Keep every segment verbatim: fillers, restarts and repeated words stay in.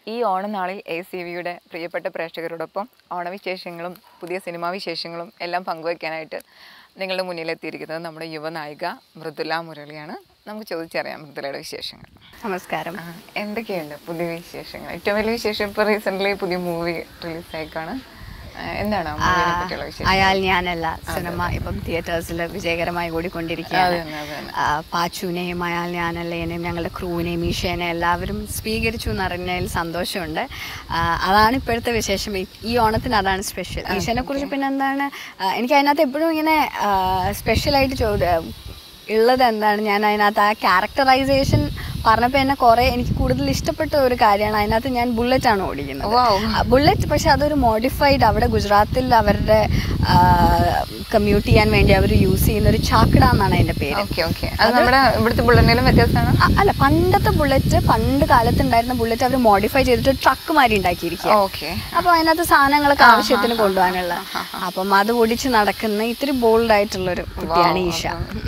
ഈ ഓണനാളിൽ A C വിയുടെ പ്രിയപ്പെട്ട പ്രേക്ഷകരോടൊപ്പം ഓണവിശേഷങ്ങളും പുതിയ സിനിമാ വിശേഷങ്ങളും എല്ലാം പങ്കുവയ്ക്കാനായിട്ട് നിങ്ങളുടെ മുന്നിലെത്തിയിരിക്കുന്നത് നമ്മുടെ യുവനായിക മൃദുല മുരളിയാണ്. നമുക്ക് ചോദിച്ചറിയാം മൃദുലയുടെ വിശേഷങ്ങൾ. നമസ്കാരം. എന്തൊക്കെയുണ്ട് പുതിയ വിശേഷങ്ങൾ? ഏറ്റവും വലിയ വിശേഷം ഇപ്പോൾ റീസെൻ്റ്ലി പുതിയ മൂവി റിലീസായിക്കാണ്. എന്താണ് അയാൾ ഞാനല്ല സിനിമ ഇപ്പം തിയേറ്റേഴ്സിൽ വിജയകരമായി ഓടിക്കൊണ്ടിരിക്കുകയാണ്. പാച്ചുവിനെയും അയാൾ ഞാനല്ലേനെയും ഞങ്ങളുടെ ക്രൂവിനെയും ഈശേനെയും എല്ലാവരും സ്വീകരിച്ചു എന്നറിഞ്ഞതിൽ സന്തോഷമുണ്ട്. അതാണ് ഇപ്പോഴത്തെ വിശേഷം. ഈ ഓണത്തിന് അതാണ് സ്പെഷ്യൽ. ഈശേനെ കുറിച്ച് പിന്നെ എന്താണ് എനിക്ക് അതിനകത്ത് എപ്പോഴും ഇങ്ങനെ സ്പെഷ്യലായിട്ട് ചോദ്യ ഉള്ളത് എന്താണ്, ഞാൻ അതിനകത്ത് ആ ക്യാരക്ടറൈസേഷൻ പറഞ്ഞപ്പോൾ എന്നെ കുറേ എനിക്ക് കൂടുതൽ ഇഷ്ടപ്പെട്ട ഒരു കാര്യമാണ്. അതിനകത്ത് ഞാൻ ബുള്ളറ്റാണ് ഓടിക്കുന്നത്. ബുള്ളറ്റ് പക്ഷെ അതൊരു മോഡിഫൈഡ്, അവിടെ ഗുജറാത്തിൽ അവരുടെ കമ്മ്യൂട്ട് ചെയ്യാൻ വേണ്ടി അവർ യൂസ് ചെയ്യുന്ന ഒരു ചാക്കട എന്നാണ് അതിൻ്റെ പേര്. അല്ല, പണ്ടത്തെ ബുള്ളറ്റ്, പണ്ട് കാലത്ത് ഉണ്ടായിരുന്ന ബുള്ളറ്റ് അവർ മോഡിഫൈ ചെയ്തിട്ട് ട്രക്ക് മാതിരി ഉണ്ടാക്കിയിരിക്കുക. അപ്പോൾ അതിനകത്ത് സാധനങ്ങളൊക്കെ ആവശ്യത്തിന് കൊണ്ടുപോകാനുള്ള, അപ്പം അത് ഓടിച്ച് നടക്കുന്ന ഇത്തിരി ബോൾഡ് ആയിട്ടുള്ളൊരു കുട്ടിയാണ് ഈശ.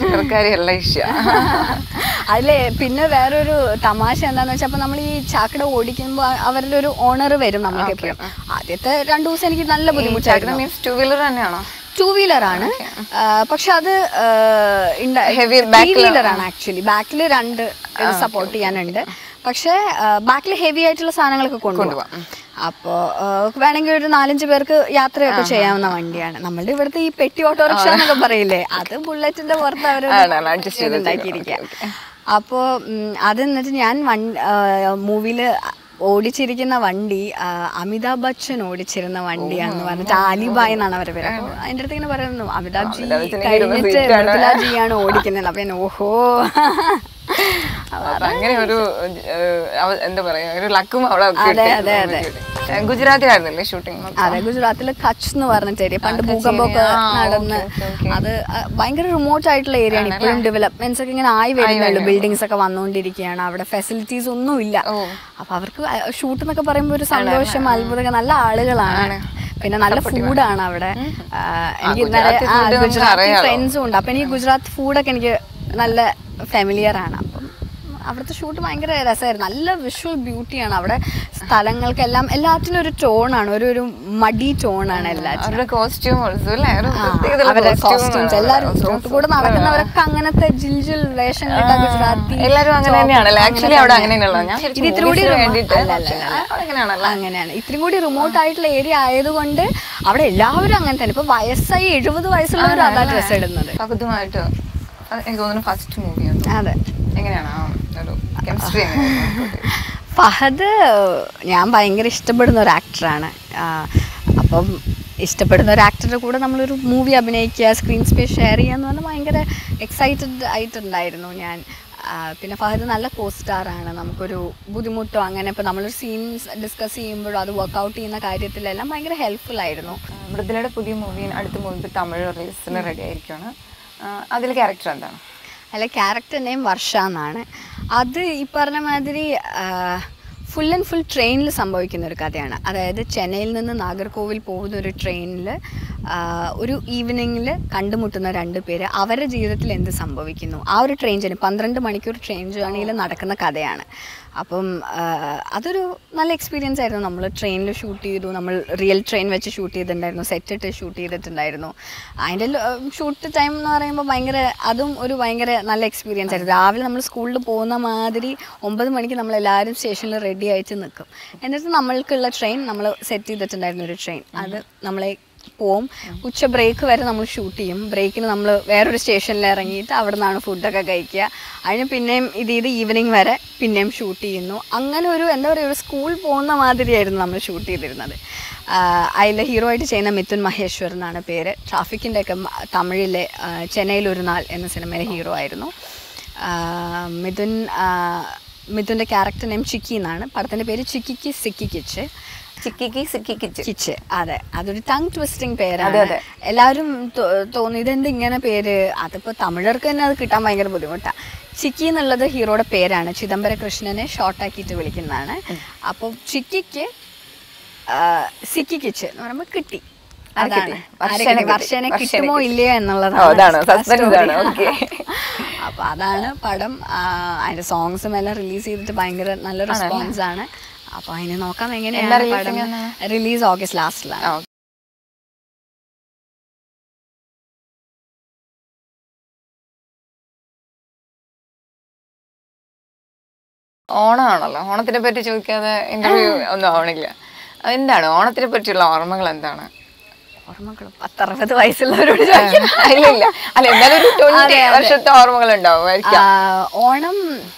അതിലെ പിന്നെ വേറൊരു തമാശ എന്താണെന്ന് വെച്ചാൽ, അപ്പോൾ നമ്മൾ ഈ ചാക്കട ഓടിക്കുമ്പോൾ അവരുടെ ഒരു ഓണർ വരും നമ്മൾക്ക് എപ്പോഴും. ആദ്യത്തെ രണ്ടു ദിവസം എനിക്ക് നല്ല ബുദ്ധിമുട്ടായിരുന്നു. മീൻസ് ടൂ വീലർ തന്നെയാണോ? ടൂ വീലറാണ്, പക്ഷെ അത് ത്രീ വീലറാണ് ആക്ച്വലി. ബാക്കിൽ രണ്ട് സപ്പോർട്ട് ചെയ്യാനുണ്ട്, പക്ഷേ ബാക്കിൽ ഹെവി ആയിട്ടുള്ള സാധനങ്ങളൊക്കെ കൊണ്ടുപോകാം. അപ്പോൾ വേണമെങ്കിൽ ഒരു നാലഞ്ച് പേർക്ക് യാത്രയൊക്കെ ചെയ്യാവുന്ന വണ്ടിയാണ്. നമ്മളുടെ ഇവിടുത്തെ ഈ പെട്ടി ഓട്ടോറിക്ഷ എന്നൊക്കെ പറയില്ലേ, അത് ബുള്ളറ്റിന്റെ പുറത്ത് അവർ ഉണ്ടാക്കിയിരിക്കുക. അപ്പോൾ അത് എന്നിട്ട് ഞാൻ വൺ മൂവിയിൽ ഓടിച്ചിരിക്കുന്ന വണ്ടി അമിതാഭ് ബച്ചൻ ഓടിച്ചിരുന്ന വണ്ടിയാണെന്ന് പറഞ്ഞിട്ട് ആലിബായ് എന്നാണ് അവരുടെ പേര്. അപ്പോൾ അതിൻ്റെ അടുത്ത് ഇങ്ങനെ പറയുന്നു അമിതാഭ് ജി കഴിഞ്ഞിട്ട് മൃദുലാജിയാണ് ഓടിക്കുന്നത്. അപ്പം ഞാൻ ഓഹോ, അങ്ങനെ ഒരു എന്താ പറയാ ഒരു ലക്കും അവിടെ. അതെ അതെ അതെ ഗുജറാത്തിലായിരുന്നല്ലേ ഷൂട്ടിംഗ്? അതെ, ഗുജറാത്തിലെ കച്ച് എന്ന് പറഞ്ഞിട്ട് ഏരിയ. പണ്ട് ഭൂകമ്പമൊക്കെ നടന്ന് അത് ഭയങ്കര റിമോട്ട് ആയിട്ടുള്ള ഏരിയ ആണ്. ഇപ്പോഴും ഡെവലപ്മെന്റ്സ് ഒക്കെ ഇങ്ങനെ ആയി വരുന്നുള്ളൂ. ബിൽഡിങ്സ് ഒക്കെ വന്നുകൊണ്ടിരിക്കുകയാണ്. അവിടെ ഫെസിലിറ്റീസ് ഒന്നും ഇല്ല. അപ്പൊ അവർക്ക് ഷൂട്ട് എന്നൊക്കെ പറയുമ്പോൾ ഒരു സന്തോഷം, അത്ഭുതം. നല്ല ആളുകളാണ്, പിന്നെ നല്ല ഫുഡാണ് അവിടെ. എനിക്ക് ഗുജറാത്തി ഫ്രണ്ട്സും ഉണ്ട്. അപ്പൊ എനിക്ക് ഗുജറാത്ത് ഫുഡൊക്കെ എനിക്ക് നല്ല ഫെമിലിയർ ആണ്. അപ്പം അവിടുത്തെ ഷൂട്ട് ഭയങ്കര രസമായിരുന്നു. നല്ല വിഷ്വൽ ബ്യൂട്ടിയാണ് അവിടെ. സ്ഥലങ്ങൾക്കെല്ലാം എല്ലാത്തിനും ഒരു ടോണാണ്, ഒരു ഒരു മടി ടോണാണ് എല്ലാത്തിനും. അവരുടെ കോസ്റ്റ്യൂംസ്, എല്ലാവരും റോട്ട് കൂടെ നടക്കുന്നവരൊക്കെ അങ്ങനത്തെ ജിൽ ജിൽ വേഷം കിട്ടാൻ ഗുജറാത്തി എല്ലാവരും അങ്ങനെ തന്നെയാണ്. ഇത് ഇത്തിരി കൂടി അങ്ങനെയാണ്. ഇത്തിരി കൂടി റിമോട്ട് ആയിട്ടുള്ള ഏരിയ ആയതുകൊണ്ട് അവിടെ എല്ലാവരും അങ്ങനെ തന്നെ. ഇപ്പൊ വയസ്സായി എഴുപത് വയസ്സുള്ളവരും അതാ ഡ്രസ് ഇടുന്നത്. പകുതിയായിട്ട് എനിക്ക് തോന്നുന്നു ഫസ്റ്റ് മൂവിയാണ്. അതെ. എങ്ങനെയാണ് കെമിസ്ട്രി? ഫഹദ് ഞാൻ ഭയങ്കര ഇഷ്ടപ്പെടുന്ന ഒരു ആക്ടറാണ്. അപ്പം ഇഷ്ടപ്പെടുന്ന ഒരു ആക്ടറുടെ കൂടെ നമ്മളൊരു മൂവി അഭിനയിക്കുക, സ്ക്രീൻ സ്പേസ് ഷെയർ ചെയ്യുക എന്ന് പറഞ്ഞാൽ ഭയങ്കര എക്സൈറ്റഡ് ആയിട്ടുണ്ടായിരുന്നു ഞാൻ. പിന്നെ ഫഹദ് നല്ല കോ സ്റ്റാറാണ്. നമുക്കൊരു ബുദ്ധിമുട്ടോ അങ്ങനെ ഇപ്പോൾ നമ്മളൊരു സീൻസ് ഡിസ്കസ് ചെയ്യുമ്പോഴോ അത് വർക്കൗട്ട് ചെയ്യുന്ന കാര്യത്തിലെല്ലാം ഭയങ്കര ഹെൽപ്ഫുൾ ആയിരുന്നു. മൃദുലയുടെ പുതിയ മൂവി അടുത്ത മൂവി തമിഴ് റിലീസിന് റെഡി ആയിരിക്കുകയാണ്. അതിൽ ക്യാരക്ടർ എന്താണ്? അല്ല, ക്യാരക്ടർ നെയിം വർഷ എന്നാണ്. അത് ഈ പറഞ്ഞ മാതിരി ഫുൾ ആൻഡ് ഫുൾ ട്രെയിനിൽ സംഭവിക്കുന്ന ഒരു കഥയാണ്. അതായത് ചെന്നൈയിൽ നിന്ന് നാഗർകോവിൽ പോകുന്ന ഒരു ട്രെയിനിൽ ഒരു ഈവനിങ്ങിൽ കണ്ടുമുട്ടുന്ന രണ്ട് പേര്, അവരുടെ ജീവിതത്തിൽ എന്ത് സംഭവിക്കുന്നു, ആ ഒരു ട്രെയിൻ ജേണി പന്ത്രണ്ട് മണിക്കൂർ ട്രെയിൻ ജേണിയിൽ നടക്കുന്ന കഥയാണ്. അപ്പം അതൊരു നല്ല എക്സ്പീരിയൻസ് ആയിരുന്നു. നമ്മൾ ട്രെയിനിൽ ഷൂട്ട് ചെയ്തു, നമ്മൾ റിയൽ ട്രെയിൻ വെച്ച് ഷൂട്ട് ചെയ്തിട്ടുണ്ടായിരുന്നു, സെറ്റിട്ട് ഷൂട്ട് ചെയ്തിട്ടുണ്ടായിരുന്നു. അതിൻ്റെ ഷൂട്ട് ടൈം എന്ന് പറയുമ്പോൾ ഭയങ്കര അതും ഒരു ഭയങ്കര നല്ല എക്സ്പീരിയൻസ് ആയിരുന്നു. രാവിലെ നമ്മൾ സ്കൂളിൽ പോകുന്ന മാതിരി ഒമ്പത് മണിക്ക് നമ്മളെല്ലാവരും സ്റ്റേഷനിൽ റെഡി ആയിട്ട് നിൽക്കും. എന്നിട്ട് നമ്മൾക്കുള്ള ട്രെയിൻ നമ്മൾ സെറ്റ് ചെയ്തിട്ടുണ്ടായിരുന്നു ഒരു ട്രെയിൻ. അത് നമ്മളെ പോവും. ഉച്ച ബ്രേക്ക് വരെ നമ്മൾ ഷൂട്ട് ചെയ്യും. ബ്രേക്കിന് നമ്മൾ വേറൊരു സ്റ്റേഷനിൽ ഇറങ്ങിയിട്ട് അവിടെ നിന്നാണ് ഫുഡൊക്കെ കഴിക്കുക. അതിന് പിന്നെയും ഇത് ഇത് ഈവനിങ് വരെ പിന്നെയും ഷൂട്ട് ചെയ്യുന്നു. അങ്ങനെ ഒരു എന്താ പറയുക, ഒരു സ്കൂൾ പോകുന്ന മാതിരിയായിരുന്നു നമ്മൾ ഷൂട്ട് ചെയ്തിരുന്നത്. അതിൽ ഹീറോ ആയിട്ട് ചെയ്യുന്ന മിഥുൻ മഹേശ്വർ എന്നാണ് പേര്. ട്രാഫിക്കിൻ്റെ ഒക്കെ തമിഴിലെ ചെന്നൈയിൽ ഒരു നാൾ എന്ന സിനിമയിലെ ഹീറോ ആയിരുന്നു മിഥുൻ. മിഥുൻ്റെ ക്യാരക്ടർ നെയിം ചിക്കി എന്നാണ്. പടത്തിൻ്റെ പേര് ചിക്കിക്ക് സിക്കി കിച്ച്. ചിക്കിക്ക് സിക്കി കിച്ച് കിച്ച് അതെ, അതൊരു ടങ് ട്വിസ്റ്റിംഗ് പേരാണ്. എല്ലാവരും തോന്നി ഇതെന്ത് ഇങ്ങനെ പേര്. അതിപ്പോൾ തമിഴർക്ക് തന്നെ അത് കിട്ടാൻ ഭയങ്കര ബുദ്ധിമുട്ടാണ്. ചിക്കി എന്നുള്ളത് ഹീറോയുടെ പേരാണ്. ചിദംബര കൃഷ്ണനെ ഷോർട്ടാക്കിയിട്ട് വിളിക്കുന്നതാണ്. അപ്പോൾ ചിക്കിക്ക് സിക്കി കിച്ച് എന്ന് പറയുമ്പോൾ കിട്ടി. അതാണ് വർഷനെ കിട്ടുമോ ഇല്ലയോ എന്നുള്ളതാണ്. അപ്പോൾ അതാണ് പടം. അതിൻ്റെ സോങ്സും എല്ലാം റിലീസ് ചെയ്തിട്ട് ഭയങ്കര നല്ല റെസ്പോൺസ് ആണ്. അപ്പോൾ അതിന് നോക്കാം എങ്ങനെയാണ്. Release August ലാസ്റ്റിലാണ്. ഓണമാണല്ലോ, ഓണത്തിനെ പറ്റി ചോദിക്കാതെ ഇന്റർവ്യൂ ഒന്നും ആവണില്ല. എന്താണ് ഓണത്തിനെ പറ്റിയുള്ള ഓർമ്മകൾ? എന്താണ് ഓർമ്മകൾ? പത്തറുപത് വയസ്സുള്ളവരോട് ഇല്ല ഇല്ല അല്ല എന്തായാലും ഒരു ട്വന്റി വർഷത്തെ ഓർമ്മകൾ ഉണ്ടാവും. ഓണം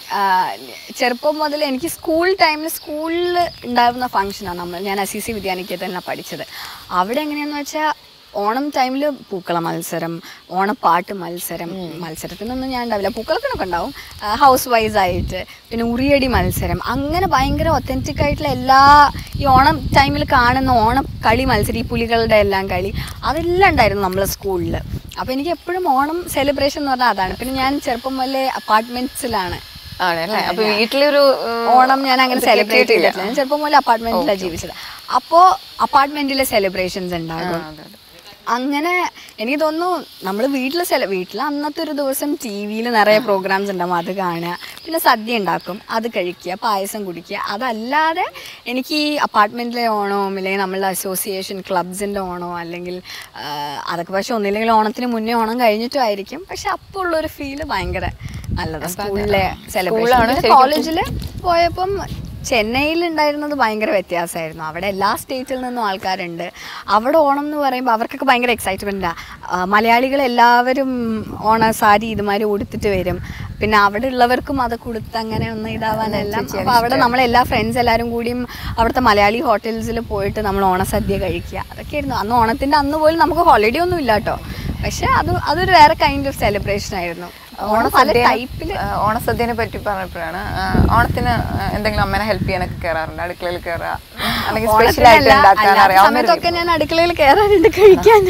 ചെറുപ്പം മുതൽ എനിക്ക് സ്കൂൾ ടൈമിൽ സ്കൂളിൽ ഉണ്ടാകുന്ന ഫംഗ്ഷനാണ്. നമ്മൾ ഞാൻ എസ് സി സി വിദ്യാനികേതനിലാണ് പഠിച്ചത്. അവിടെ എങ്ങനെയാണെന്ന് വെച്ചാൽ ഓണം ടൈമിൽ പൂക്കള മത്സരം, ഓണപ്പാട്ട് മത്സരം, മത്സരത്തിനൊന്നും ഞാൻ ഉണ്ടാവില്ല, പൂക്കളത്തിനൊക്കെ ഉണ്ടാവും, ഹൗസ് വൈസ് ആയിട്ട്, പിന്നെ ഉറിയടി മത്സരം, അങ്ങനെ ഭയങ്കര ഒത്തൻറ്റിക് ആയിട്ടുള്ള എല്ലാ ഈ ഓണം ടൈമിൽ കാണുന്ന ഓണം കളി മത്സരം, ഈ പുലികളുടെ എല്ലാം കളി, അതെല്ലാം ഉണ്ടായിരുന്നു നമ്മളെ സ്കൂളിൽ. അപ്പോൾ എനിക്ക് എപ്പോഴും ഓണം സെലിബ്രേഷൻ എന്ന് പറഞ്ഞാൽ അതാണ്. പിന്നെ ഞാൻ ചെറുപ്പം മുതലേ അപ്പാർട്ട്മെന്റ്സിലാണ്. വീട്ടിലൊരു ഓണം ഞാൻ അങ്ങനെ സെലിബ്രേറ്റ് ചെയ്തിട്ടില്ല. ഞാൻ ചെറുപ്പം മുതലേ അപ്പാർട്ട്മെന്റിലാണ് ജീവിച്ചത്. അപ്പോൾ അപ്പാർട്ട്മെന്റിലെ സെലിബ്രേഷൻസ് ഉണ്ടാകും. അങ്ങനെ എനിക്ക് തോന്നുന്നു നമ്മൾ വീട്ടിൽ സെല വീട്ടിൽ അന്നത്തെ ഒരു ദിവസം ടി വിയിൽ നിറയെ പ്രോഗ്രാംസ് ഉണ്ടാകും, അത് കാണുക, പിന്നെ സദ്യ ഉണ്ടാക്കും, അത് കഴിക്കുക, പായസം കുടിക്കുക. അതല്ലാതെ എനിക്ക് ഈ അപ്പാർട്ട്മെൻറ്റിലെ ഓണമോ അല്ലെങ്കിൽ നമ്മളുടെ അസോസിയേഷൻ ക്ലബ്സിൻ്റെ ഓണമോ അല്ലെങ്കിൽ അതൊക്കെ പക്ഷെ ഒന്നില്ലെങ്കിൽ ഓണത്തിന് മുന്നേ ഓണം കഴിഞ്ഞിട്ടും ആയിരിക്കും. പക്ഷെ അപ്പോൾ ഉള്ളൊരു ഫീല് ഭയങ്കര നല്ലതാണ്. സ്കൂളിലെ സെലിബ്രേഷൻ. കോളേജിൽ പോയപ്പം ചെന്നൈയിൽ ഉണ്ടായിരുന്നത് ഭയങ്കര വ്യത്യാസമായിരുന്നു. അവിടെ എല്ലാ സ്റ്റേറ്റിൽ നിന്നും ആൾക്കാരുണ്ട്. അവിടെ ഓണം എന്ന് പറയുമ്പോൾ അവർക്കൊക്കെ ഭയങ്കര എക്സൈറ്റ്മെൻറ്റാണ്. മലയാളികൾ എല്ലാവരും ഓണ സാരി ഇതുമാതിരി ഉടുത്തിട്ട് വരും. പിന്നെ അവിടെ ഉള്ളവർക്കും അത് കൊടുത്ത് അങ്ങനെ ഒന്ന് ഇതാവാനെല്ലാം. അപ്പോൾ അവിടെ നമ്മളെല്ലാ ഫ്രണ്ട്സ് എല്ലാവരും കൂടിയും അവിടുത്തെ മലയാളി ഹോട്ടൽസിൽ പോയിട്ട് നമ്മൾ ഓണസദ്യ കഴിക്കുക, അതൊക്കെയായിരുന്നു. അന്ന് ഓണത്തിൻ്റെ അന്ന് പോലും നമുക്ക് ഹോളിഡേ ഒന്നും ഇല്ല കേട്ടോ. പക്ഷെ അത് അതൊരു വേറെ കൈൻഡ് ഓഫ് സെലിബ്രേഷൻ ആയിരുന്നു. ഓണം പല ടൈപ്പിൽ. ഓണസദ്യനെ പറ്റി പറഞ്ഞപ്പോഴാണ്, ഓണത്തിന് എന്തെങ്കിലും അമ്മേനെ ഹെൽപ്പ് ചെയ്യാനൊക്കെ കയറാറുണ്ട്, അടുക്കളയിൽ കയറുക, അല്ലെങ്കിൽ സമയത്തൊക്കെ ഞാൻ അടുക്കളയിൽ കയറാറുണ്ട് കഴിക്കാൻ.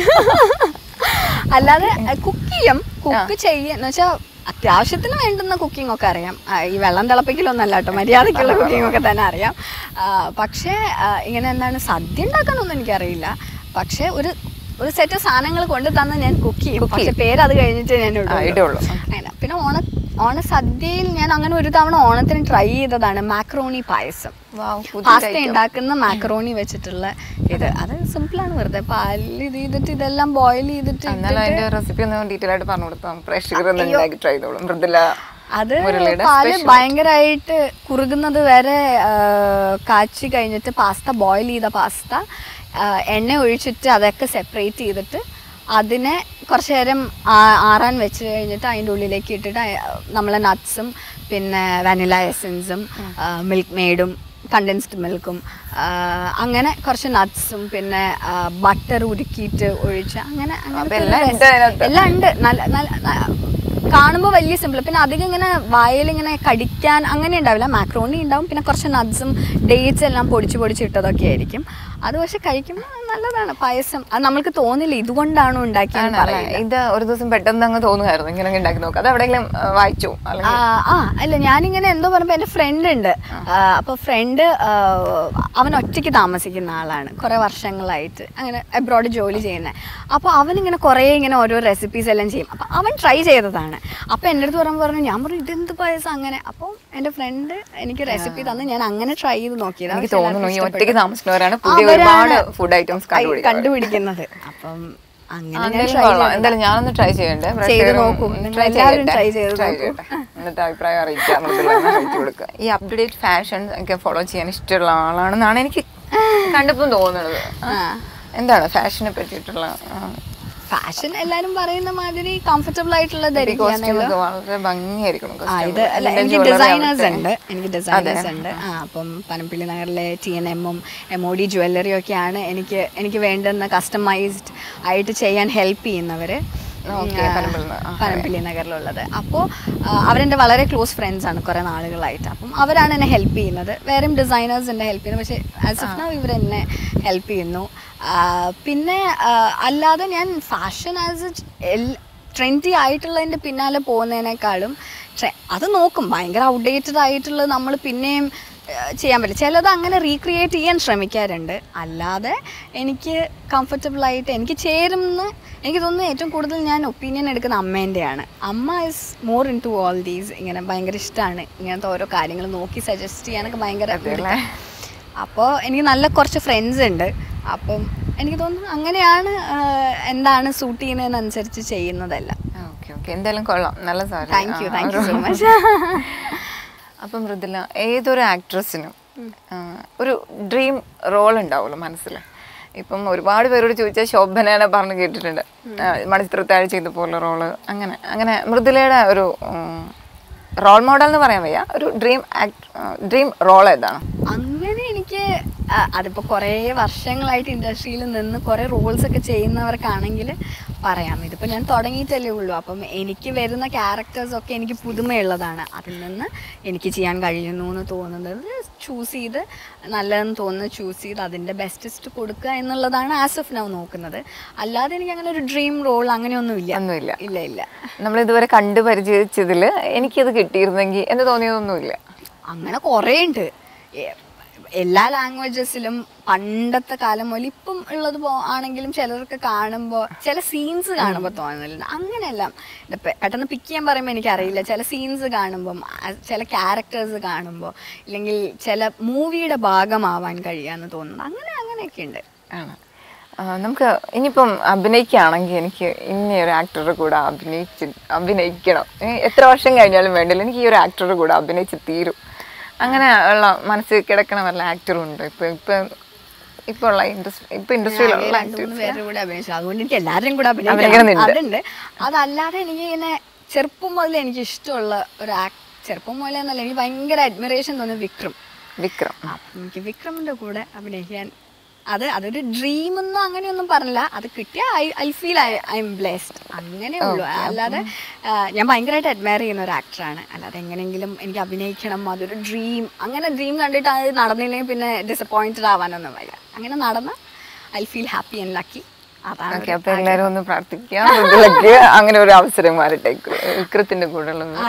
അല്ലാതെ കുക്ക് ചെയ്യും, കുക്ക് ചെയ്യാന്ന് വെച്ചാൽ അത്യാവശ്യത്തിന് വേണ്ടുന്ന കുക്കിംഗ് ഒക്കെ അറിയാം. ഈ വെള്ളം തിളപ്പിക്കലൊന്നല്ല കേട്ടോ, മര്യാദയ്ക്കുള്ള കുക്കിംഗ് ഒക്കെ തന്നെ അറിയാം. പക്ഷേ ഇങ്ങനെ എന്താണ് സദ്യ ഉണ്ടാക്കാനൊന്നും എനിക്കറിയില്ല. പക്ഷേ ഒരു ഒരു സെറ്റ് സാധനങ്ങൾ കൊണ്ട് തന്ന് ഞാൻ കുക്ക് ചെയ്യും. പക്ഷെ പേര് അത് കഴിഞ്ഞിട്ട് ഞാൻ ഇടുള്ളൂ. അങ്ങനെ പിന്നെ ഓണ ഓണസദ്യയിൽ ഞാൻ അങ്ങനെ ഒരു തവണ ഓണത്തിന് ട്രൈ ചെയ്തതാണ് മാക്രോണി പായസം. പാസ്ത ഉണ്ടാക്കുന്ന മാക്രോണി വെച്ചിട്ടുള്ള ഇത്. അത് സിമ്പിളാണ്, വെറുതെ പാലിൽ ഇത് ചെയ്തിട്ട് ഇതെല്ലാം ബോയിൽ ചെയ്തിട്ട്. അത് പാല് ഭയങ്കരമായിട്ട് കുറുകുന്നത് വരെ കാച്ചി കഴിഞ്ഞിട്ട് പാസ്ത, ബോയിൽ ചെയ്ത പാസ്ത എണ്ണ ഒഴിച്ചിട്ട് അതൊക്കെ സെപ്പറേറ്റ് ചെയ്തിട്ട് അതിനെ കുറച്ച് നേരം ആറാൻ വെച്ച് കഴിഞ്ഞിട്ട് അതിൻ്റെ ഉള്ളിലേക്ക് ഇട്ടിട്ട് നമ്മളെ നട്ട്സും പിന്നെ വാനില എസൻസും മിൽക്ക് മെയ്ഡും കണ്ടൻസ്ഡ് മിൽക്കും അങ്ങനെ കുറച്ച് നട്ട്സും പിന്നെ ബട്ടർ ഉരുക്കിയിട്ട് ഒഴിച്ച് അങ്ങനെ അങ്ങനെ എല്ലാം ഉണ്ട്. നല്ല നല്ല കാണുമ്പോൾ വലിയ സിമ്പിൾ. പിന്നെ അധികം ഇങ്ങനെ വായലിങ്ങനെ കടിക്കാൻ അങ്ങനെ ഉണ്ടാവില്ല. മാക്രോണി ഉണ്ടാവും, പിന്നെ കുറച്ച് നട്ട്സും ഡേറ്റ്സ് എല്ലാം പൊടിച്ച് പൊടിച്ചിട്ടതൊക്കെ ആയിരിക്കും. അത് പക്ഷെ കഴിക്കുമ്പോൾ നല്ലതാണ് പായസം. അത് നമ്മൾക്ക് തോന്നില്ല ഇതുകൊണ്ടാണോ ഉണ്ടാക്കിയെന്ന് പറയാം. ഇത് ഒരു ദിവസം പെട്ടെന്ന് അങ്ങ് തോന്നുമായിരുന്നു ഇങ്ങനെ ഉണ്ടാക്കി നോക്കാം, അത് എവിടെയെങ്കിലും വായിച്ചു? ആ അല്ല, ഞാനിങ്ങനെ എന്തോ പറയുമ്പോൾ എൻ്റെ ഫ്രണ്ട് ഉണ്ട്. അപ്പോൾ ഫ്രണ്ട് അവൻ ഒറ്റയ്ക്ക് താമസിക്കുന്ന ആളാണ് കുറേ വർഷങ്ങളായിട്ട്, അങ്ങനെ അബ്രോഡ് ജോലി ചെയ്യുന്നത്. അപ്പോൾ അവനിങ്ങനെ കുറേ ഇങ്ങനെ ഓരോ റെസിപ്പീസ് എല്ലാം ചെയ്യും. അപ്പോൾ അവൻ ട്രൈ ചെയ്തതാണ്. അപ്പോൾ എൻ്റെ അടുത്ത് പറയുമ്പോൾ പറഞ്ഞു, ഞാൻ പറഞ്ഞു ഇതെന്ത് പായസം അങ്ങനെ. അപ്പോൾ എൻ്റെ ഫ്രണ്ട് എനിക്ക് റെസിപ്പി തന്ന് ഞാൻ അങ്ങനെ ട്രൈ ചെയ്ത് നോക്കിയത്. എനിക്ക് തോന്നുന്നു ഈ ഒറ്റയ്ക്ക് താമസിക്കുന്നവരാണ് ഒരുപാട് ഫുഡ് ഐറ്റംസ് കണ്ടുപിടിക്കുന്നത്. അപ്പം എന്തായാലും ഞാനൊന്ന് ട്രൈ ചെയ്യണ്ടേ, എന്നിട്ട് അഭിപ്രായം അറിയിക്കാം. കൊടുക്കുക. ഈ അപ്ഡേറ്റ് ഫാഷൻ ഒക്കെ ഫോളോ ചെയ്യാൻ ഇഷ്ടമുള്ള ആളാണെന്നാണ് എനിക്ക് കണ്ടപ്പം തോന്നുന്നത്. എന്താണ് ഫാഷനെ പറ്റിയിട്ടുള്ള? ഫാഷൻ എല്ലാരും പറയുന്ന മാതിരി കംഫർട്ടബിൾ ആയിട്ടുള്ള വളരെ ഭംഗിയായിരിക്കണം. എനിക്ക് ഡിസൈനേഴ്സ് ഉണ്ട് എനിക്ക് ഡിസൈനേഴ്സ് ഉണ്ട് ആ അപ്പം പനമ്പിള്ളി നഗറിലെ ടി എൻ എമ്മും എം ഒ ഡി ജ്വല്ലറിയും ഒക്കെയാണ് എനിക്ക് എനിക്ക് വേണ്ടുന്ന കസ്റ്റമൈസ്ഡ് ആയിട്ട് ചെയ്യാൻ ഹെൽപ്പ് ചെയ്യുന്നവർ പനമ്പിള്ളി നഗറിലുള്ളത്. അപ്പോൾ അവരെൻ്റെ വളരെ ക്ലോസ് ഫ്രണ്ട്സാണ് കുറേ നാളുകളായിട്ട്. അപ്പം അവരാണ് എന്നെ ഹെൽപ്പ് ചെയ്യുന്നത്. വേറെയും ഡിസൈനേഴ്സ് എന്നെ ഹെൽപ്പ് ചെയ്യുന്നത്. പക്ഷേ ആസ് ഓഫ് നൗ ഇവരെന്നെ ഹെൽപ്പ് ചെയ്യുന്നു. പിന്നെ അല്ലാതെ ഞാൻ ഫാഷൻ ആസ് എ ട്രെൻഡി ആയിട്ടുള്ളതിൻ്റെ പിന്നാലെ പോകുന്നതിനേക്കാളും അത് നോക്കും. ഭയങ്കര ഔട്ട്ഡേറ്റഡ് ആയിട്ടുള്ളത് നമ്മൾ പിന്നെയും ചെയ്യാൻ പറ്റില്ല. ചിലത് അങ്ങനെ റീക്രിയേറ്റ് ചെയ്യാൻ ശ്രമിക്കാറുണ്ട്. അല്ലാതെ എനിക്ക് കംഫർട്ടബിളായിട്ട് എനിക്ക് ചേരുമെന്ന് എനിക്ക് തോന്നുന്നു. ഏറ്റവും കൂടുതൽ ഞാൻ ഒപ്പീനിയൻ എടുക്കുന്ന അമ്മേൻ്റെയാണ്. അമ്മ is more into all these. ഇങ്ങനെ ഭയങ്കര ഇഷ്ടമാണ് ഇങ്ങനത്തെ ഓരോ കാര്യങ്ങൾ നോക്കി സജസ്റ്റ് ചെയ്യാനൊക്കെ ഭയങ്കര. അപ്പോൾ എനിക്ക് നല്ല കുറച്ച് ഫ്രണ്ട്സ് ഉണ്ട്. അപ്പം എനിക്ക് തോന്നുന്നു അങ്ങനെയാണ് എന്താണ് സൂട്ട് ചെയ്യുന്നതിനനുസരിച്ച് ചെയ്യുന്നതല്ല. ഓക്കെ ഓക്കെ എന്തായാലും കൊള്ളാം, നല്ല sari. Thank you thank you so much. അപ്പം മൃദുല, ഏതൊരു ആക്ട്രസിനും ഒരു ഡ്രീം റോൾ ഉണ്ടാവുമല്ലോ മനസ്സിൽ. ഇപ്പം ഒരുപാട് പേരോട് ചോദിച്ചാൽ ശോഭനേനെ പറഞ്ഞ് കേട്ടിട്ടുണ്ട്, മണിച്ചിത്രത്താഴ് ചെയ്ത പോലെ റോള്. അങ്ങനെ അങ്ങനെ മൃദുലയുടെ ഒരു റോൾ മോഡൽ എന്ന് പറയാൻ വയ്യ, ഒരു ഡ്രീം ആക്ട് ഡ്രീം റോൾ ഏതാണ്? അങ്ങനെ എനിക്ക് അതിപ്പോൾ കുറേ വർഷങ്ങളായിട്ട് ഇൻഡസ്ട്രിയിൽ നിന്ന് കുറേ റോൾസ് ഒക്കെ ചെയ്യുന്നവർക്കാണെങ്കിൽ പറയാം. ഇതിപ്പോൾ ഞാൻ തുടങ്ങിയിട്ടല്ലേ ഉള്ളൂ. അപ്പം എനിക്ക് വരുന്ന ക്യാരക്ടേഴ്സൊക്കെ എനിക്ക് പുതുമയുള്ളതാണ്. അതിൽ നിന്ന് എനിക്ക് ചെയ്യാൻ കഴിയുന്നു എന്ന് തോന്നുന്നത് ചൂസ് ചെയ്ത്, നല്ലതെന്ന് തോന്നുന്നത് ചൂസ് ചെയ്ത് അതിൻ്റെ ബെസ്റ്റസ്റ്റ് കൊടുക്കുക എന്നുള്ളതാണ് ആസ് ഓഫ് നൗ നോക്കുന്നത്. അല്ലാതെ എനിക്ക് അങ്ങനെ ഒരു ഡ്രീം റോൾ അങ്ങനെയൊന്നുമില്ല. ഒന്നുമില്ല. ഇല്ല ഇല്ല നമ്മളിതുവരെ കണ്ടു പരിചയിച്ചതിൽ എനിക്കത് കിട്ടിയിരുന്നെങ്കിൽ എന്ന് തോന്നിയതൊന്നുമില്ല. അങ്ങനെ കുറേ ഉണ്ട്. എല്ലാ ലാംഗ്വേജസിലും പണ്ടത്തെ കാലം മുതൽ ഇപ്പം ഉള്ളത് പോ ആണെങ്കിലും ചിലർക്ക് കാണുമ്പോൾ ചില സീൻസ് കാണുമ്പോൾ തോന്നുന്നില്ല. അങ്ങനെയല്ല, പെട്ടെന്ന് പിക്ക് ചെയ്യാൻ പറയുമ്പോൾ എനിക്കറിയില്ല. ചില സീൻസ് കാണുമ്പം, ചില ക്യാരക്ടേഴ്സ് കാണുമ്പോൾ, ഇല്ലെങ്കിൽ ചില മൂവിയുടെ ഭാഗമാവാൻ കഴിയാന്ന് തോന്നുന്നു. അങ്ങനെ അങ്ങനെയൊക്കെ ഉണ്ട്. ആണ്. നമുക്ക് ഇനിയിപ്പം അഭിനയിക്കുകയാണെങ്കിൽ എനിക്ക് ഇനി ഒരു ആക്ടറുടെ കൂടെ അഭിനയിച്ച് അഭിനയിക്കണം, എത്ര വർഷം കഴിഞ്ഞാലും വേണ്ടില്ല, എനിക്ക് ഈ ഒരു ആക്ടറുടെ കൂടെ അഭിനയിച്ച് തീരും, അങ്ങനെ ഉള്ള മനസ്സിൽ കിടക്കണ വല്ല ആക്ടറും ഉണ്ട് ഇപ്പം ഇപ്പം ഇപ്പോൾ ഉള്ള ഇൻഡസ്ട്രി ഇപ്പം ഇൻഡസ്ട്രിയിലുള്ള അതുകൊണ്ട് എനിക്ക് എല്ലാവരും കൂടെ അഭിനയിക്കണം അതുണ്ട്. അതല്ലാതെ എനിക്ക് ഇങ്ങനെ ചെറുപ്പം മുതൽ എനിക്ക് ഇഷ്ടമുള്ള ഒരു ആക്ട്, ചെറുപ്പം മുതലേ എന്നല്ല, എനിക്ക് ഭയങ്കര അഡ്മിറേഷൻ തോന്നുന്നു വിക്രം. വിക്രം എനിക്ക് വിക്രമിൻ്റെ കൂടെ അഭിനയിക്കാൻ, അത് അതൊരു ഡ്രീമൊന്നും അങ്ങനെയൊന്നും പറഞ്ഞില്ല, അത് കിട്ടിയാൽ I I feel I I'm blessed, അങ്ങനെ ഉള്ളൂ. അല്ലാതെ ഞാൻ ഭയങ്കരമായിട്ട് അഡ്മയർ ചെയ്യുന്ന ഒരു ആക്ടറാണ്. അല്ലാതെ എങ്ങനെയെങ്കിലും എനിക്ക് അഭിനയിക്കണം, അതൊരു ഡ്രീം, അങ്ങനെ ഡ്രീം കണ്ടിട്ട് അത് നടന്നില്ലെങ്കിൽ പിന്നെ ഡിസപ്പോയിൻറ്റഡ് ആവാനൊന്നും വയ്യ. അങ്ങനെ നടന്ന I feel happy and lucky. അതാണ്. അപ്പൊ എല്ലാവരും ഒന്ന് പ്രാർത്ഥിക്കാം അങ്ങനെ ഒരു അവസരം വരട്ടെ വിക്രത്തിന്റെ കൂടെ.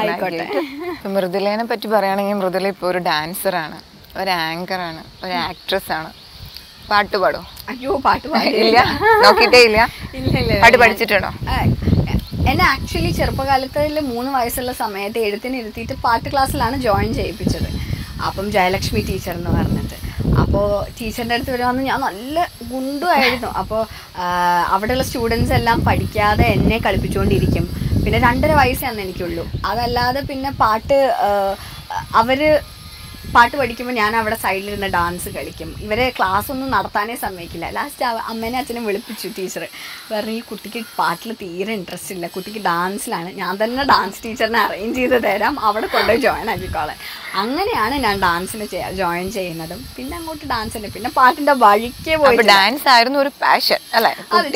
മൃദുലേനെ പറ്റി പറയുകയാണെങ്കിൽ മൃദുല ഇപ്പോൾ ഒരു ഡാൻസറാണ്, ഒരു ആങ്കറാണ്, ഒരു ആക്ട്രസ് ആണ്. പാട്ട് പാടോ? അയ്യോ പാട്ട് പാടില്ല, നോക്കിയിട്ടേ ഇല്ല. പാട്ട് പഠിച്ചിട്ടുണ്ടോ? എന്നെ ആക്ച്വലി ചെറുപ്പകാലത്തിൽ മൂന്ന് വയസ്സുള്ള സമയത്ത് എഴുത്തിന് ഇരുത്തിയിട്ട് പാട്ട് ക്ലാസ്സിലാണ് ജോയിൻ ചെയ്യിപ്പിച്ചത്. അപ്പം ജയലക്ഷ്മി ടീച്ചർ എന്ന് പറഞ്ഞിട്ട്. അപ്പോൾ ടീച്ചറിൻ്റെ അടുത്ത് വരുവാന്ന് ഞാൻ നല്ല ഗുണ്ടുമായിരുന്നു. അപ്പോൾ അവിടെയുള്ള സ്റ്റുഡൻസ് എല്ലാം പഠിക്കാതെ എന്നെ കളിപ്പിച്ചുകൊണ്ടിരിക്കും. പിന്നെ രണ്ടര വയസ്സാണ് എനിക്കുള്ളൂ. അതല്ലാതെ പിന്നെ പാട്ട് അവർ പാട്ട് പഠിക്കുമ്പോൾ ഞാൻ അവിടെ സൈഡിലിരുന്ന് ഡാൻസ് കളിക്കും. ഇവരെ ക്ലാസ് ഒന്നും നടത്താനേ സമ്മതിക്കില്ല. ലാസ്റ്റ് അമ്മേനെ അച്ഛനെ വിളിപ്പിച്ചു ടീച്ചർ. പറഞ്ഞു ഈ കുട്ടിക്ക് പാട്ടിൽ തീരെ ഇൻട്രസ്റ്റ് ഇല്ല, കുട്ടിക്ക് ഡാൻസിലാണ്, ഞാൻ തന്നെ ഡാൻസ് ടീച്ചറിനെ അറേഞ്ച് ചെയ്ത് തരാം, അവിടെ കൊണ്ടുപോയി ജോയിൻ ആക്കിക്കോളെ. അങ്ങനെയാണ് ഞാൻ ഡാൻസിന് ജോയിൻ ചെയ്യുന്നതും. പിന്നെ അങ്ങോട്ട് ഡാൻസിന്, പിന്നെ പാട്ടിന്റെ വഴിക്ക് പോയി. ഡാൻസ് ആയിരുന്നു ഒരു പാഷൻ അല്ലേ?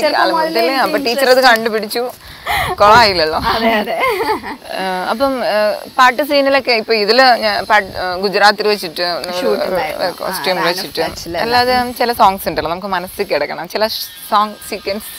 ടീച്ചർ അത് കണ്ടുപിടിച്ചു, കൊളായില്ലല്ലോ. അതെ അതെ. അപ്പം പാട്ട് സീനിലൊക്കെ ഇപ്പൊ ഇതില് ഗുജറാത്തിൽ വെച്ചിട്ട് കോസ്റ്റ്യൂം വെച്ചിട്ട്, അല്ലാതെ ചില സോങ്സ് ഉണ്ടല്ലോ നമുക്ക് മനസ്സിൽ കിടക്കണം, ചില സോങ് സീക്വൻസ്.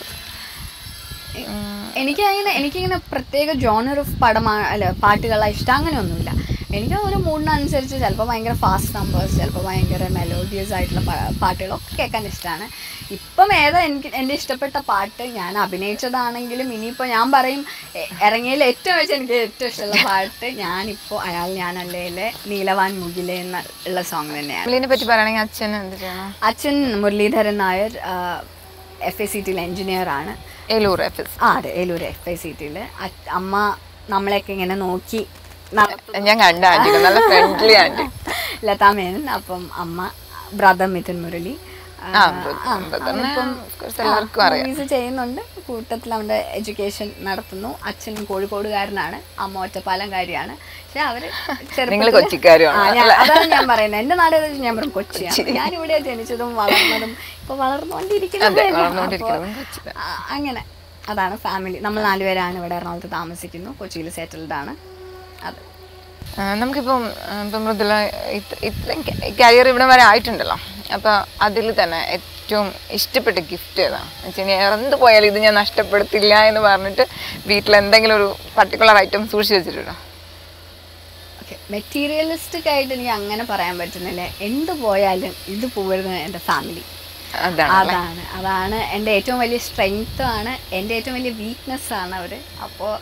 എനിക്കങ്ങനെ എനിക്കിങ്ങനെ പ്രത്യേക ജോണർ ഓഫ് പടമാണ് അല്ല പാട്ടുകളാണ് ഇഷ്ടം, അങ്ങനെയൊന്നുമില്ല. എനിക്ക് ഒരു മൂഡിനനുസരിച്ച് ചിലപ്പോൾ ഭയങ്കര ഫാസ്റ്റ് നമ്പേഴ്സ്, ചിലപ്പോൾ ഭയങ്കര മെലോഡിയസ് ആയിട്ടുള്ള പാട്ടുകളൊക്കെ കേൾക്കാൻ ഇഷ്ടമാണ്. ഇപ്പം ഏതാ എനിക്ക് എൻ്റെ ഇഷ്ടപ്പെട്ട പാട്ട് ഞാൻ അഭിനയിച്ചതാണെങ്കിലും ഇനിയിപ്പോൾ ഞാൻ പറയും ഇറങ്ങിയതിൽ ഏറ്റവും വെച്ച് എനിക്ക് ഏറ്റവും ഇഷ്ടമുള്ള പാട്ട് ഞാനിപ്പോൾ അയാൾ ഞാനല്ലേലെ നീലവാൻ മുകിലേ എന്നുള്ള സോങ് തന്നെയാണ്. ഇതിനെ പറ്റി പറയുകയാണെങ്കിൽ അച്ഛൻ എന്ത് ചെയ്യണം? അച്ഛൻ Muraleedharan Nair F A C ടിയിൽ എൻജിനീയറാണ്. ഏലൂർ എഫ് എസ് ആ അതെ ഏലൂർ എഫ് എ സി ടിയിൽ. അമ്മ നമ്മളെയൊക്കെ ഇങ്ങനെ നോക്കി ഞാൻ കണ്ട ആന്റി, നല്ല ഫ്രണ്ട്ലി ആന്റി ലതാ മേനൻ. അപ്പം അമ്മ ബ്രദർ മിഥുൻ മുരളി മൂവീസ് ചെയ്യുന്നുണ്ട്. കൂട്ടത്തിൽ അവൻ്റെ എഡ്യൂക്കേഷൻ നടത്തുന്നു. അച്ഛൻ കോഴിക്കോടുകാരനാണ്, അമ്മ ഒറ്റപ്പാലംകാരിയാണ്. പക്ഷെ അവര് അതാണ് ഞാൻ പറയുന്നത്, എൻ്റെ നാട് ഞാൻ പറയും കൊച്ചിയാണ്. ഞാനിവിടെ ജനിച്ചതും വളർന്നതും ഇപ്പൊ വളർന്നുകൊണ്ടിരിക്കുന്നത്. അങ്ങനെ അതാണ് ഫാമിലി. നമ്മൾ നാലുപേരാണ് ഇവിടെ എറണാകുളത്ത് താമസിക്കുന്നു, കൊച്ചിയിൽ സെറ്റിൽഡ് ആണ്. അത് നമുക്കിപ്പം ഇപ്പം മൃദുല ഇത്രയും കരിയർ ഇവിടെ വരെ ആയിട്ടുണ്ടല്ലോ, അപ്പോൾ അതിൽ തന്നെ ഏറ്റവും ഇഷ്ടപ്പെട്ട ഗിഫ്റ്റ് ഏതാണ് വെച്ച് കഴിഞ്ഞാൽ എന്ത് പോയാലും ഇത് ഞാൻ നഷ്ടപ്പെടുത്തില്ല എന്ന് പറഞ്ഞിട്ട് വീട്ടിൽ എന്തെങ്കിലും ഒരു പർട്ടിക്കുലർ ഐറ്റം സൂക്ഷിച്ച് വെച്ചിട്ടുണ്ടോ? ഓക്കെ, മെറ്റീരിയലിസ്റ്റിക് ആയിട്ട് എനിക്ക് അങ്ങനെ പറയാൻ പറ്റുന്നില്ല. എന്ത് പോയാലും ഇത് പോരുന്നത് എൻ്റെ ഫാമിലി. അതാണ് അതാണ് എൻ്റെ ഏറ്റവും വലിയ സ്ട്രെങ്ത് ആണ്, എൻ്റെ ഏറ്റവും വലിയ വീക്ക്നെസ് ആണ് അവർ. അപ്പോൾ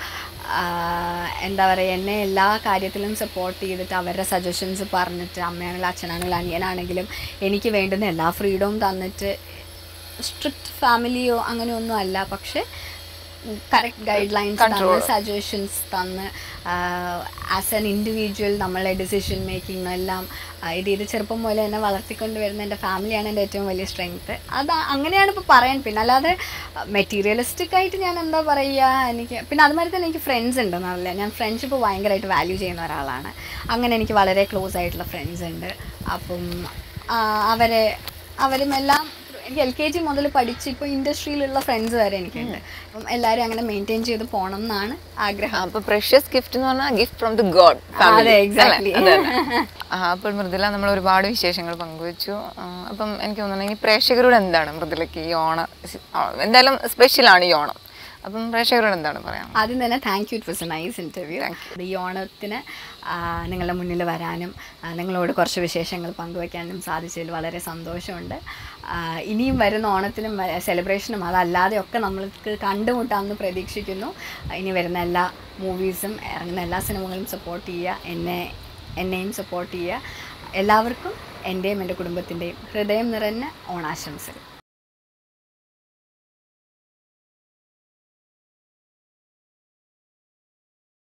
എന്താ പറയുക, എന്നെ എല്ലാ കാര്യത്തിലും സപ്പോർട്ട് ചെയ്തിട്ട് അവരുടെ സജഷൻസ് പറഞ്ഞിട്ട്, അമ്മയാണെങ്കിലും അച്ഛനാണെങ്കിലും അനിയനാണെങ്കിലും എനിക്ക് വേണ്ടുന്ന എല്ലാ ഫ്രീഡവും തന്നിട്ട്, സ്ട്രിക്റ്റ് ഫാമിലിയോ അങ്ങനെയൊന്നും അല്ല, പക്ഷേ കറക്റ്റ് ഗൈഡ് ലൈൻസ് തന്ന് സജഷൻസ് തന്ന് ആസ് ആൻ ഇൻഡിവിജ്വൽ നമ്മളെ ഡിസിഷൻ മേക്കിംഗ് എല്ലാം ഇത് ഇത് ചെറുപ്പം പോലെ എന്നെ വളർത്തിക്കൊണ്ട് വരുന്ന എൻ്റെ ഫാമിലിയാണ് എൻ്റെ ഏറ്റവും വലിയ സ്ട്രെങ്ത്ത്. അത് അങ്ങനെയാണ് ഇപ്പോൾ പറയാൻ. പിന്നെ അല്ലാതെ മെറ്റീരിയലിസ്റ്റിക് ആയിട്ട് ഞാൻ എന്താ പറയുക, എനിക്ക് പിന്നെ അതുമാതിരി തന്നെ എനിക്ക് ഫ്രണ്ട്സ് ഉണ്ട് നല്ല. ഞാൻ ഫ്രണ്ട്ഷിപ്പ് ഭയങ്കരമായിട്ട് വാല്യൂ ചെയ്യുന്ന ഒരാളാണ്. അങ്ങനെ എനിക്ക് വളരെ ക്ലോസ് ആയിട്ടുള്ള ഫ്രണ്ട്സ് ഉണ്ട്. അപ്പം അവരെ അവരുമെല്ലാം എനിക്ക് എൽ കെ ജി മുതൽ പഠിച്ച് ഇപ്പോൾ ഇൻഡസ്ട്രിയിലുള്ള ഫ്രണ്ട്സ് വരെ എനിക്കുണ്ട്. അപ്പം എല്ലാവരും അങ്ങനെ മെയിൻറ്റെയിൻ ചെയ്ത് പോകണം എന്നാണ് ആഗ്രഹം. അപ്പോൾ പ്രഷ്യസ് ഗിഫ്റ്റ് എന്ന് പറഞ്ഞാൽ ഗിഫ്റ്റ് ഫ്രം ദി ഗോഡ്. അതെ, എക്സാക്ട്ലി. അപ്പോൾ മൃദുല നമ്മൾ ഒരുപാട് വിശേഷങ്ങൾ പങ്കുവച്ചു. അപ്പം എനിക്ക് തോന്നുന്നുണ്ടെങ്കിൽ പ്രേക്ഷകരോട് എന്താണ് മൃദുലയ്ക്ക് ഈ ഓണം, എന്തായാലും സ്പെഷ്യലാണ് ഈ ഓണം, അപ്പം പ്രേക്ഷകരോട് എന്താണ് പറയാം? ആദ്യം തന്നെ thank you, it was a nice interview. ഈ ഓണത്തിന് നിങ്ങളുടെ മുന്നിൽ വരാനും നിങ്ങളോട് കുറച്ച് വിശേഷങ്ങൾ പങ്കുവയ്ക്കാനും സാധിച്ചതിൽ വളരെ സന്തോഷമുണ്ട്. ഇനിയും വരുന്ന ഓണത്തിനും സെലിബ്രേഷനും അതല്ലാതെയൊക്കെ നമ്മൾക്ക് കണ്ടുമുട്ടാമെന്ന് പ്രതീക്ഷിക്കുന്നു. ഇനി വരുന്ന എല്ലാ മൂവീസും ഇറങ്ങുന്ന എല്ലാ സിനിമകളും സപ്പോർട്ട് ചെയ്യുക, എന്നെ എന്നെയും സപ്പോർട്ട് ചെയ്യുക. എല്ലാവർക്കും എൻ്റെയും എൻ്റെ കുടുംബത്തിൻ്റെയും ഹൃദയം നിറഞ്ഞ ഓണാശംസകൾ.